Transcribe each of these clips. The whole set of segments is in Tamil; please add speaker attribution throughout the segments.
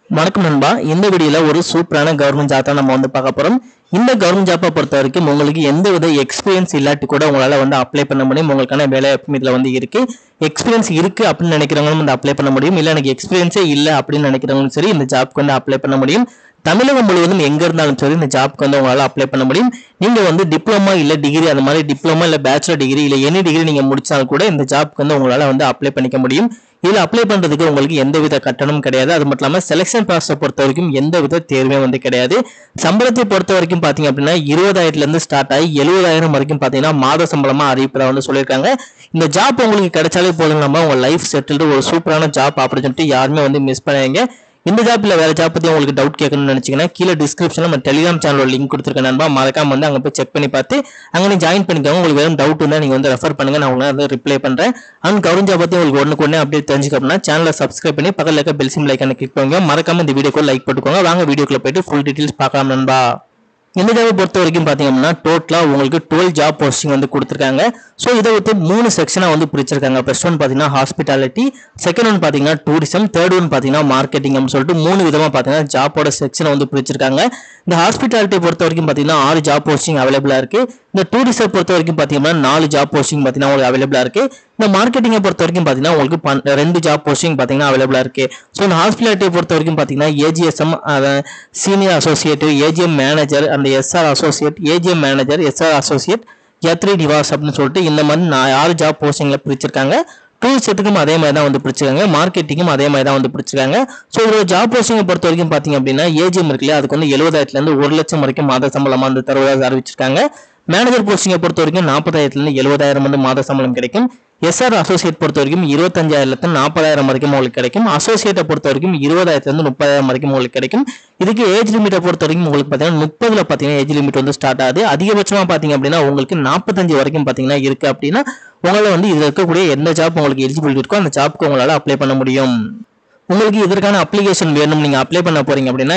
Speaker 1: வணக்கம் நண்பா. இந்த வீடியோல ஒரு சூப்பரான கவர்மெண்ட் ஜாப் தான் நம்ம பார்க்க போறோம். இந்த கவர்மெண்ட் ஜாப்பை பொறுத்த வரைக்கும் உங்களுக்கு எந்தவித எக்ஸ்பீரியன்ஸ் இல்லாட்டி கூட உங்களால அப்ளை பண்ண முடியும். உங்களுக்கான வேலை இதுல இருக்கு. எக்ஸ்பீரியன்ஸ் இருக்கு அப்படின்னு நினைக்கிறவங்களும் அப்ளை பண்ண முடியும். இல்ல எனக்கு எக்ஸ்பீரியன்ஸே இல்லை அப்படின்னு நினைக்கிறவங்களும் சரி இந்த ஜாப்க்கு அப்ளை பண்ண முடியும். தமிழகம் முழுவதும் எங்க இருந்தாலும் சரி இந்த ஜாப்க்கு உங்களால அப்ளை பண்ண முடியும். நீங்க டிப்ளமா இல்ல டிகிரி அந்த மாதிரி டிப்ளமா இல்ல பேச்சுலர் டிகிரி இல்ல எனி டிகிரி நீங்க முடிச்சாலும் கூட இந்த ஜாப்க்கு உங்களால அப்ளை பண்ணிக்க முடியும். இதுல அப்ளை பண்றதுக்கு உங்களுக்கு எந்தவித கட்டணமும் கிடையாது. அது மட்டும் இல்லாம செலக்ஷன் ப்ராசஸை பொறுத்த வரைக்கும் எந்தவித தேர்வே கிடையாது. சம்பளத்தை பொறுத்த வரைக்கும் பாத்தீங்க அப்படின்னா 20,000 இருந்து ஸ்டார்ட் ஆகி 70,000 வரைக்கும் பாத்தீங்கன்னா மாத சம்பளமா அறிவிப்பதா சொல்லியிருக்காங்க. இந்த ஜாப் உங்களுக்கு கிடைச்சாலே போதும், நம்ம உங்க லைஃப் செட்டில்டு ஒரு சூப்பரான ஜாப் ஆப்பர்ச்சுனிட்டி யாருமே மிஸ் பண்ணாதீங்க. இந்த ஜாப் இல்ல வேற ஜாப் பத்தி உங்களுக்கு டவுட் கேட்கணும்னு நினைச்சீங்கன்னா கீழே டிஸ்கிரிப்ஷன்ல நம்ம டெலிகிராம் சேனலோட லிங்க் கொடுத்துருக்கேன் நண்பா. மறக்காம அங்க போய் செக் பண்ணி பார்த்து அங்க நீங்க ஜாயின் பண்ணிக்கோங்க. உங்களுக்கு வேற டவுட் இருந்தா நீங்க ரெஃபர் பண்ணுங்க, நான் உங்களுக்கு ரிப்ளை பண்றேன். அண்ட் கவர்மெண்ட் ஜாப் பத்தி உங்களுக்கு ஒண்ணுக்கு அப்டேட் தெரிஞ்சுக்கணும்னா சேனலை சப்ஸ்கிரைப் பண்ணி பக்கத்துல இருக்க பெல் சிம்பல் ஐகானை கிளிக் பண்ணுங்க. மறக்காம இந்த வீடியோக்கு லைக் போட்டுக்கோங்க. வாங்க வீடியோக்குள்ள போயிட்டு ஃபுல் டீடைல்ஸ் பார்க்கலாம் நண்பா. இந்த ஜாபை பொறுத்த வரைக்கும் பாத்தீங்கன்னா டோட்டலா உங்களுக்கு 12 ஜாப் போஸ்டிங் கொடுத்திருக்காங்க. சோ இதை விட்டு 3 செக்ஷனா பிரிச்சிருக்காங்க. ஃபர்ஸ்ட் ஒன் பாத்தீங்கன்னா ஹாஸ்பிட்டாலிட்டி, செகண்ட் ஒன் பாத்தீங்கன்னா டூரிசம், தேர்ட் ஒன் பாத்தீங்கன்னா மார்க்கெட்டிங் அப்படின்னு சொல்லிட்டு 3 விதமா பாத்தீங்கன்னா ஜாப்போட செக்ஷனை பிரிச்சிருக்காங்க. இந்த ஹாஸ்பிட்டாலிட்டி பொறுத்த வரைக்கும் பாத்தீங்கன்னா 6 ஜாப் போஸ்டிங் அவைலபிளா இருக்கு. இந்த டூரிசம் பொறுத்த வரைக்கும் பாத்தீங்கன்னா 4 ஜாப் போஸ்டிங் பாத்தீங்கன்னா உங்களுக்கு அவைலபிளா இருக்கு. இந்த மார்க்கெட்டிங்கை பொறுத்த வரைக்கும் பாத்தீங்கன்னா உங்களுக்கு 2 ஜாப் போஸ்டிங் பாத்தீங்கன்னா அவைலபிளா இருக்கு. சோ இந்த ஹாஸ்பிட்டாலிட்டியை பொறுத்த வரைக்கும் பாத்தீங்கன்னா AGSM senior associate, AGM manager, அந்த SR associate, AGM manager, SR associate, எத்ரி டிவாஸ் அப்படின்னு சொல்லிட்டு இந்த மாதிரி 6 ஜாப் போஸ்டிங்ல பிரிச்சிருக்காங்க. டூரிசத்துக்கும் அதே மாதிரி தான் பிரிச்சிருக்காங்க. மார்க்கெட்டிங்கும் அதே மாதிரி தான் பிரிச்சிருக்காங்க. ஸோ இதோட ஜாப் போஸ்டிங்கை பொறுத்த வரைக்கும் பாத்தீங்க அப்படின்னா ஏஜிஎம் இருக்குல்ல, அதுக்கு 70,000 இருந்து 1 லட்சம் வரைக்கும் மாத சம்பளமா தருவதாக அறிவிச்சிருக்காங்க. மேனேஜர் போஸ்டிங்கை பொறுத்த வரைக்கும் 40,000 இருந்து 70,000 மாத சம்பளம் கிடைக்கும். எஸ்ஆர் அசோசியேட் பொறுத்த வரைக்கும் 25,000 40,000 வரைக்கும் உங்களுக்கு கிடைக்கும். அசோசியேட்டை பொறுத்த வரைக்கும் 20,000 இருந்து 30,000 வரைக்கும் உங்களுக்கு கிடைக்கும். இதுக்கு ஏஜ் லிமிட்டை பொறுத்த வரைக்கும் உங்களுக்கு பாத்தீங்கன்னா 30ல பாத்தீங்கன்னா ஏஜ் லிமிட் ஸ்டார்ட் ஆகுது. அதிகபட்சமா பாத்தீங்க அப்படின்னா உங்களுக்கு 45 வரைக்கும் பாத்தீங்கன்னா இருக்கு. அப்படின்னா உங்களால இதுல இருக்கக்கூடிய எந்த ஜாப் உங்களுக்கு எலிஜிபிலிட்டி இருக்கோ அந்த ஜாப்க்கு உங்களால அப்ளை பண்ண முடியும். உங்களுக்கு இதற்கான அப்ளிகேஷன் வேணும், நீங்க அப்ளை பண்ண போறீங்க அப்படின்னா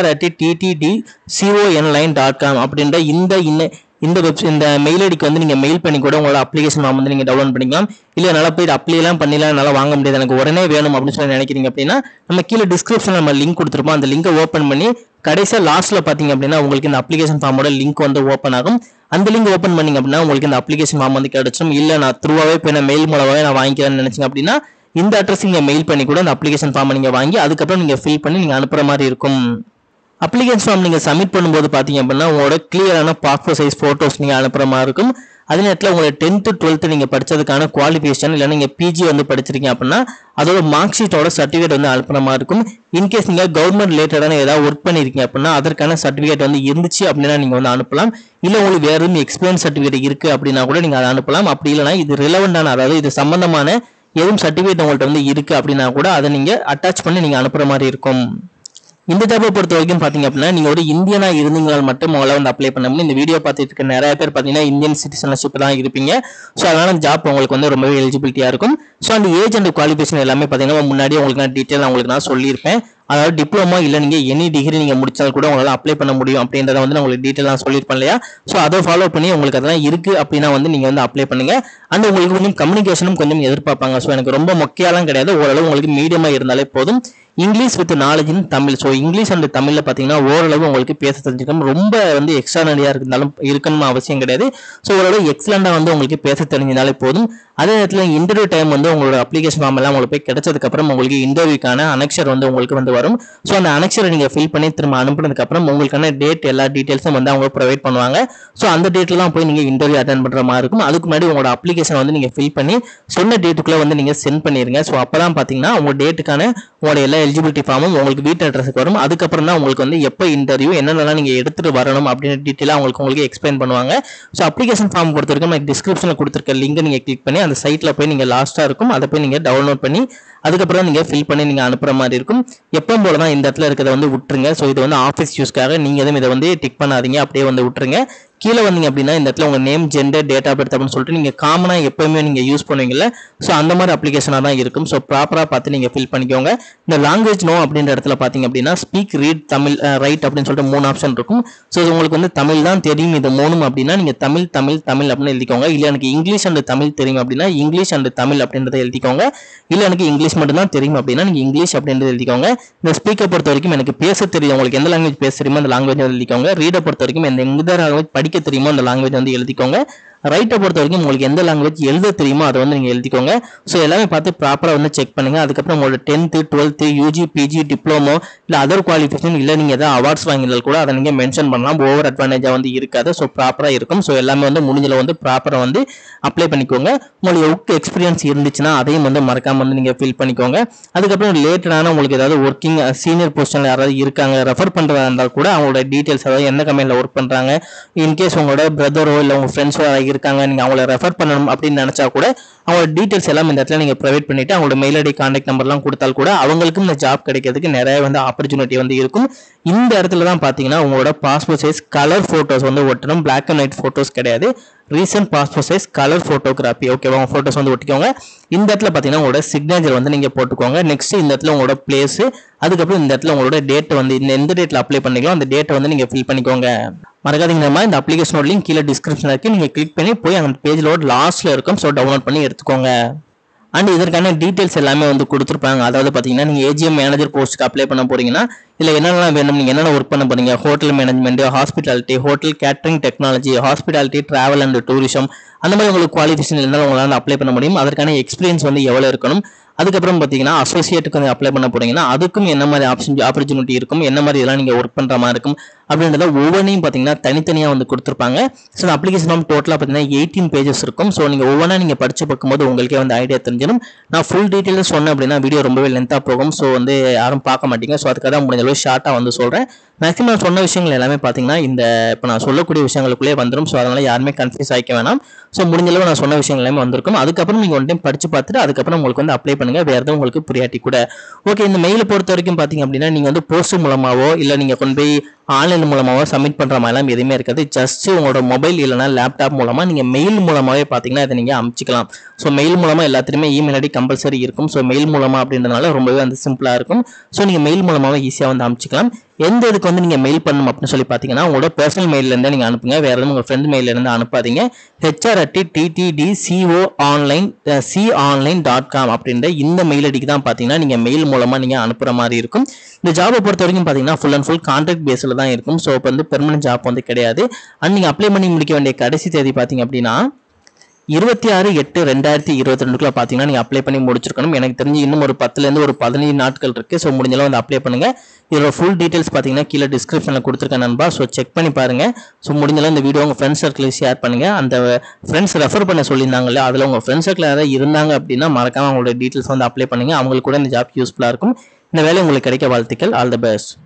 Speaker 1: hr@ttdconline.com அப்படின்ற இந்த மெயில் ஐடிக்கு நீங்க மெயில் பண்ணி கூட உங்களோட அப்ளிகேஷன் ஃபார்ம் நீங்க டவுன்லோட் பண்ணிக்கலாம். இல்ல என்னால போயிட்டு அப்ளை எல்லாம் பண்ணிடலாம், என்னால வாங்க முடியாது, எனக்கு உடனே வேணும் அப்படின்னு சொல்லி நினைக்கிறீங்க அப்படின்னா நம்ம கீழே டிஸ்கிரிப்ஷன்ல நம்ம லிங்க் கொடுத்துருப்போம். அந்த லிங்கை ஓப்பன் பண்ணி கடைசியா லாஸ்ட்ல பாத்தீங்க அப்படின்னா உங்களுக்கு இந்த அப்ளிகேஷன் ஃபார்மோட லிங்க் ஓப்பன் ஆகும். அந்த லிங்க் ஓப்பன் பண்ணீங்க அப்படின்னா உங்களுக்கு இந்த அப்ளிகேஷன் ஃபார்ம் கிடைச்சிடும். இல்ல நான் த்ரூவாவே போய் நான் மெயில் மூலமாவே நான் வாங்கிக்கிறேன்னு நினைச்சீங்க அப்படின்னா இந்த அட்ரஸ் நீங்க மெயில் பண்ணி கூட அந்த அப்ளிகேஷன் ஃபார்ம் நீங்க வாங்கி அதுக்கப்புறம் நீங்க ஃபில் பண்ணி நீங்க அனுப்புற மாதிரி இருக்கும். அப்ளிகேஷன் ஃபார்ம் நீங்க சப்மிட் பண்ணும்போது பாத்தீங்க அப்படின்னா உங்களோட கிளியரான பாஸ்போர்ட் சைஸ் போட்டோஸ் நீங்க அனுப்புற மாதிரி இருக்கும். அதே நேரத்தில் உங்களோட 10th 12th நீங்க படிச்சதுக்கான குவாலிஃபிகேஷன் இல்ல நீங்க பிஜி படிச்சிருக்கீங்க அப்படின்னா அதோட மார்க் ஷீட்டோட சர்டிஃபிகேட் அனுப்புற மாதிரி இருக்கும். இன்கேஸ் நீங்க கவர்மெண்ட் ரிலேட்டடான ஏதாவது ஒர்க் பண்ணிருக்கீங்க அப்படின்னா அதற்கான சர்டிஃபிகேட் இருந்துச்சு அப்படின்னா நீங்க அனுப்பலாம். இல்ல உங்களுக்கு வேற எதுவும் எக்ஸ்பீரியன்ஸ் சர்டிஃபிகேட் இருக்கு அப்படின்னா கூட நீங்க அதை அனுப்பலாம். அப்படி இல்லைன்னா இது ரிலவெண்டான அதாவது இது சம்பந்தமான எதுவும் சர்டிஃபிகேட் உங்கள்கிட்ட இருக்கு அப்படின்னா கூட அதை நீங்க அட்டாச் பண்ணி நீங்க அனுப்புற மாதிரி இருக்கும். இந்த ஜாபை பொறுத்த வரைக்கும் பாத்தீங்க அப்படின்னா நீங்க ஒரு இந்தியனா இருந்தீங்களால் மட்டும் உங்களால அப்ளை பண்ண முடியும். இந்த வீடியோ பார்த்துட்டு இருக்க நிறைய பேர் பாத்தீங்கன்னா இந்தியன் சிட்டிசன்ஷிப் தான் இருப்பீங்க. ஸோ அதனால ஜாப் உங்களுக்கு ரொம்பவே எலிஜிபிலிட்டியா இருக்கும். ஸோ அந்த ஏஜ் அண்ட் குவாலிஃபிகேஷன் எல்லாமே பாத்தீங்கன்னா முன்னாடியே உங்களுக்கு டீட்டெயில் உங்களுக்கு நான் சொல்லியிருப்பேன். அதாவது டிப்ளமோ இல்ல நீங்க எனி டிகிரி நீங்க முடிச்சாலும் கூட உங்களால அப்ளை பண்ண முடியும் அப்படின்றத நான் உங்களுக்கு டீட்டெயிலாக சொல்லியிருப்பேன் இல்லையா. ஸோ அதை ஃபாலோ பண்ணி உங்களுக்கு அதெல்லாம் இருக்கு அப்படின்னா நீங்க அப்ளை பண்ணுங்க. அண்ட் உங்களுக்கு கொஞ்சம் கம்யூனிகேஷனும் கொஞ்சம் எதிர்பார்ப்பாங்க. ஸோ எனக்கு ரொம்ப முக்கியம்லாம் கிடையாது, ஓரளவு உங்களுக்கு மீடியமா இருந்தாலே போதும். English with knowledge in Tamil. So English and தமிழ்ல பாத்தீங்கன்னா ஓரளவு உங்களுக்கு பேச தெரிஞ்சுக்கணும். ரொம்ப எக்ஸ்ட்ரானரியா இருந்தாலும் இருக்கணும்னு அவசியம் கிடையாது. ஸோ ஓரளவு எக்ஸலண்டா உங்களுக்கு பேச தெரிஞ்சாலே போதும். அதே நேரத்தில் இன்டர்வியூ டைம் உங்களோட அப்ளிகேஷன் ஃபார்ம் எல்லாம் உங்களுக்கு போய் கிடைச்சதுக்கு அப்புறம் உங்களுக்கு இன்டர்வியூக்கான அனெக்சர் உங்களுக்கு வரும். ஸோ அந்த அனெக்சரை நீங்க ஃபில் பண்ணி திரும்ப அனுப்புனதுக்கு அப்புறம் உங்களுக்கான டேட் எல்லா டீடைல்ஸும் அவங்க ப்ரொவைட் பண்ணுவாங்க. ஸோ அந்த டேட்ல தான் போய் நீங்க இன்டர்வியூ அட்டென்ட் பண்ற மாதிரி இருக்கும். அதுக்கு முன்னாடி உங்களோட அப்ளிகேஷன் நீங்க ஃபில் பண்ணி சொன்ன டேட்டுக்குள்ள நீங்க சென்ட் பண்ணிருங்க. ஸோ அப்பதான் பாத்தீங்கன்னா உங்க டேட்டுக்கான உங்களோட எல்லா எலிஜிபிலிட்டி ஃபார்மும் உங்களுக்கு வீட்டு அட்ரஸுக்கு வரும். அதுக்கப்புறம் தான் உங்களுக்கு எப்போ இன்டர்வியூ என்னென்னலாம் நீங்க எடுத்துட்டு வரணும் அப்படின்னு டீட்டெயிலாக உங்களுக்கு எக்ஸ்பிளைன் பண்ணுவாங்க. ஸோ அப்ளிகேஷன் ஃபார்ம் பொறுத்த வரைக்கும் டிஸ்கிரிப்ஷன்ல கொடுத்துருக்க லிங்க் நீங்க கிளிக் பண்ணி அந்த சைட்ல போய் நீங்க லாஸ்டா இருக்கும் அதை போய் நீங்க டவுன்லோட் பண்ணி அதுக்கப்புறம் நீங்க ஃபில் பண்ணி நீங்க அனுப்புற மாதிரி இருக்கும். எப்பவும் போல தான் இந்த இடத்துல இருக்கிறத விட்டுருங்க. ஸோ இது ஆஃபீஸ் யூஸ்க்காக நீங்க எதுவும் இதை டிக் பண்ணாதீங்க, அப்படியே விட்டுருங்க. கீழே வந்தீங்க அப்படின்னா இந்த இடத்துல உங்க name, gender, date of birth அப்படின்னு சொல்லிட்டு நீங்க காமனா எப்பவுமே நீங்க யூஸ் பண்ணுவீங்கல்ல, ஸோ அந்த மாதிரி அப்ளிகேஷனா தான் இருக்கும். ஸோ ப்ராப்பரா பார்த்து நீங்க ஃபில் பண்ணிக்கோங்க. இந்த லாங்குவேஜ் நோ அப்படின்ற இடத்துல பாத்தீங்க அப்படின்னா ஸ்பீக், ரீட், தமிழ், ரைட் அப்படின்னு சொல்லிட்டு 3 ஆப்ஷன் இருக்கும். ஸோ உங்களுக்கு தமிழ் தான் தெரியும் இது 3 அப்படின்னா நீங்க தமிழ் தமிழ் தமிழ் அப்படின்னு எழுதிக்கோங்க. இல்ல எனக்கு இங்கிலீஷ் அண்ட் தமிழ் தெரியும் அப்படின்னா இங்கிலீஷ் அண்ட் தமிழ் அப்படின்றத எழுதிக்கோங்க. இல்ல எனக்கு இங்கிலீஷ் இங்கிலீஷ் மட்டும் தான் தெரியும் அப்படின்னா நீங்க இங்கிலீஷ் அப்படின்றது எழுதிக்கோங்க. இந்த ஸ்பீக்கை பொறுத்த வரைக்கும் எனக்கு பேச தெரியும், உங்களுக்கு எந்த லாங்குவேஜ் பேச தெரியுமோ அந்த லாங்குவேஜ் எழுதிக்கோங்க. ரீடை பொறுத்த வரைக்கும் எந்த லாங்குவேஜ் படிக்க தெரியுமோ அந்த லாங்குவேஜ் வந்து எழுதிக்கோங்க. ரைட்டை பொறுத்த வரைக்கும் உங்களுக்கு எந்த லாங்குவேஜ் எழுத தெரியுமோ அதை வந்து நீங்கள் எழுதிக்கோங்க. ஸோ எல்லாமே பார்த்து ப்ராப்பராக வந்து செக் பண்ணுங்க. அதுக்கப்புறம் உங்களோட 10th 12th UG PG diploma இல்லை அதர் குவாலிஃபிகேஷன் இல்லை நீங்கள் எதாவது அவார்ட்ஸ் வாங்கினால் கூட அதை நீங்கள் மென்ஷன் பண்ணலாம். ஓவர் அட்வான்டேஜாக வந்து இருக்காது. ஸோ ப்ராப்பராக இருக்கும். ஸோ எல்லாமே வந்து முடிஞ்சல வந்து ப்ராப்பராக வந்து அப்ளை பண்ணிக்கோங்க. உங்களுக்கு ஒர்க் எக்ஸ்பீரியன்ஸ் இருந்துச்சுன்னா அதையும் வந்து மறக்காம வந்து நீங்கள் ஃபில் பண்ணிக்கோங்க. அதுக்கப்புறம் ரிலேட்டடான உங்களுக்கு ஏதாவது ஒர்க்கிங் சீனியர் பொசிஷனில் யாராவது இருக்காங்க ரெஃபர் பண்ணுறதா இருந்தால் கூட அவங்களோட டீட்டெயில்ஸ், அதாவது எந்த கம்பெனியில் ஒர்க் பண்ணுறாங்க, இன்கேஸ் உங்களோட பிரதரோ இல்லை உங்கள் ஃப்ரெண்ட்ஸோ இருக்காங்க, நீங்க அவங்கள ரெஃபர் பண்ணணும் அப்படின்னு நினைச்சா கூட அவங்களோட டீடைல்ஸ் எல்லாம் இந்த இடத்துல நீங்க ப்ரொவைட் பண்ணிட்டு அவங்களோட மெயில் ஐடி கான்டாக்ட் நம்பர்லாம் கொடுத்தால் கூட அவங்களுக்கும் இந்த ஜாப் கிடைக்கிறதுக்கு நிறைய வந்து ஆப்பர்ச்சுனிட்டி வந்து இருக்கும். இந்த இடத்துல தான் பாத்தீங்கன்னா உங்களோட பாஸ்போர்ட் சைஸ் கலர் போட்டோஸ் வந்து ஒட்டணும். பிளாக் அண்ட் ஒயிட் போட்டோஸ் கிடையாது. Recent passport size colour photography, ஓகேவா? உங்க போட்டோஸ் வந்து ஒட்டிக்கோங்க. இந்த இடத்துல பாத்தீங்கன்னா உங்களோட சிக்னேச்சர் வந்து நீங்க போட்டுக்கோங்க. நெக்ஸ்ட் இந்த இடத்துல உங்களோட பிளேஸ், அதுக்கப்புறம் இந்த இடத்துல உங்களோட டேட் வந்து எந்த டேட்ல அப்ளை பண்ணிக்கலாம் அந்த டேட்டை வந்து நீங்க ஃபில் பண்ணிக்கோங்க. மறக்காதீங்க, இந்த அப்ளிகேஷனோட லிங்க் கீழே டிஸ்கிரிப்ஷன்ல இருக்கு. நீங்க கிளிக் பண்ணி போய் அந்த பேஜ்லோட லாஸ்ட்ல இருக்கும். ஸோ டவுன்லோட் பண்ணி எடுத்துக்கோங்க. அண்ட் இதற்கான டீடைல்ஸ் எல்லாமே வந்து கொடுத்துருப்பாங்க. அதாவது பார்த்தீங்கன்னா நீங்கள் ஏஜிஎம் மேனேஜர் போஸ்ட்டுக்கு அப்ளை பண்ண போறீங்கன்னா இல்லை என்னென்னலாம் வேணும், நீங்கள் என்னென்ன ஒர்க் பண்ண போறீங்க, hotel management, hospitality, hotel catering technology, hospitality, travel and tourism, அந்த மாதிரி உங்களுக்கு குவாலிஃபிகேஷன் இருந்தாலும் உங்களால் அப்ளை பண்ண முடியும். அதற்கான எக்ஸ்பீரியன்ஸ் வந்து எவ்வளோ இருக்கணும். அதுக்கப்புறம் பார்த்தீங்கன்னா அசோசியேட்டுக்கு வந்து அப்ளை பண்ண போறீங்கன்னா அதுக்கும் என்ன மாதிரி ஆப்பர்ச்சுனிட்டி இருக்கும், என்ன மாதிரி இதெல்லாம் நீங்கள் ஒர்க் பண்ணுற மாதிரி இருக்கும் அப்படின்றத ஒவ்வொன்றையும் பார்த்தீங்கன்னா தனித்தனியாக வந்து கொடுத்துருப்பாங்க. ஸோ இந்த அப்ளிகேஷன் ஃபார்ம் டோட்டலாக பார்த்தீங்கன்னா 18 பேஜஸ் இருக்கும். ஸோ நீங்கள் ஒவ்வொன்றா நீங்கள் படிச்சு பார்க்கும்போது உங்களுக்கே வந்து ஐடியா தெரிஞ்சிடும். நான் ஃபுல் டீட்டெயில்ஸ் சொன்னேன் அப்படின்னா வீடியோ ரொம்பவே லென்த்தாக போகும். ஸோ வந்து யாரும் பார்க்க மாட்டீங்க. ஸோ அதுக்காக தான் முடிஞ்ச அளவு ஷார்ட்டாக வந்து சொல்கிறேன். மேக்ஸிமம் நான் சொன்ன விஷயங்கள் எல்லாமே பார்த்தீங்கன்னா இந்த இப்போ நான் சொல்லக்கூடிய விஷயங்களுக்குள்ளே வந்துடும். ஸோ அதனால யாருமே கன்ஃபியூஸ் ஆகிக்க வேணாம். ஸோ முடிஞ்ச அளவு நான் சொன்ன விஷயங்கள் எல்லாமே வந்திருக்கும். அதுக்கப்புறம் நீங்கள் ஒன் டைம் படிச்சு பார்த்துட்டு அதுக்கப்புறம் உங்களுக்கு வந்து அப்ளை பண்ணுங்க. வேறு எதுவும் உங்களுக்கு புரியாட்டி கூட ஓகே. இந்த மெயிலை பொறுத்த வரைக்கும் பார்த்தீங்க அப்படின்னா நீங்கள் வந்து போஸ்ட் மூலமாவோ இல்லை நீங்கள் கொண்டு போய் ஆன்லைன் மூலமாவோ சப்மிட் பண்ணுற மாதிரிலாம் எதுவுமே இருக்காது. ஜஸ்ட் உங்களோட மொபைல் இல்லைனா லேப்டாப் மூலமாக நீங்கள் மெயில் மூலமாகவே பார்த்தீங்கன்னா இதை நீங்கள் அனுப்பிச்சிக்கலாம். ஸோ மெயில் மூலமாக எல்லாத்துலேயுமே இமெயில் ஐடி கம்பல்சரி இருக்கும். ஸோ மெயில் மூலமாக அப்படின்றதுனால ரொம்பவே வந்து சிம்பிளாக இருக்கும். ஸோ நீங்கள் மெயில் மூலமாக ஈஸியாக வந்து அனுப்பிச்சிக்கலாம். எந்த இதுக்கு வந்து நீங்கள் மெயில் பண்ணணும் அப்படின்னு சொல்லி பார்த்தீங்கன்னா உங்களோட பர்சனல் மெயிலேருந்தே நீங்கள் அனுப்புங்க. வேறு எதுவும் உங்கள் ஃப்ரெண்ட் மெயிலேருந்து அனுப்பாதீங்க. hr@ttdconline.com அப்படின்ற இந்த மெயில் ஐடிக்கு தான் பார்த்தீங்கன்னா நீங்கள் மெயில் மூலமாக நீங்கள் அனுப்புகிற மாதிரி இருக்கும். இந்த ஜாபை பொறுத்த வரைக்கும் பார்த்தீங்கன்னா ஃபுல் அண்ட் ஃபுல் கான்ட்ராக்ட் பேஸில் தான் இருக்கும். ஸோ இப்போ வந்து பெர்மனன்ட் ஜாப் வந்து கிடையாது. அண்ட் நீங்கள் அப்ளை பண்ணி முடிக்க வேண்டிய கடைசி தேதி பார்த்தீங்க அப்படின்னா 26/8/2022 பார்த்தீங்கன்னா நீங்கள் அப்ளை பண்ணி முடிச்சிருக்கணும். எனக்கு தெரிஞ்சு இன்னும் ஒரு 10லேருந்து ஒரு 15 நாட்கள் இருக்குது. ஸோ முடிஞ்சளவு வந்து அப்ளை பண்ணுங்க. இதோட ஃபுல் டீட்டெயில்ஸ் பார்த்தீங்கன்னா கீழே டிஸ்கிரிப்ஷனில் கொடுத்துருக்கேன் நண்பா. ஸோ செக் பண்ணி பாருங்க. ஸோ முடிஞ்சளவு இந்த வீடியோ உங்கள் ஃப்ரெண்ட்ஸ் சர்க்கிள் ஷேர் பண்ணுங்க. அந்த ஃப்ரெண்ட்ஸ் ரெஃபர் பண்ண சொல்லியிருந்தாங்கல்ல, அதில் உங்கள் ஃப்ரெண்ட்ஸ் சர்க்கிள் யாராவது இருந்தாங்க அப்படின்னா மறக்காம அவங்களோட டீட்டெயில்ஸ் வந்து அப்ளை பண்ணுங்க. அவங்களுக்கு கூட இந்த ஜாப் யூஸ்ஃபுல்லாக இருக்கும். இந்த வேலை உங்களுக்கு கிடைக்க வாழ்த்துக்கள். All the best.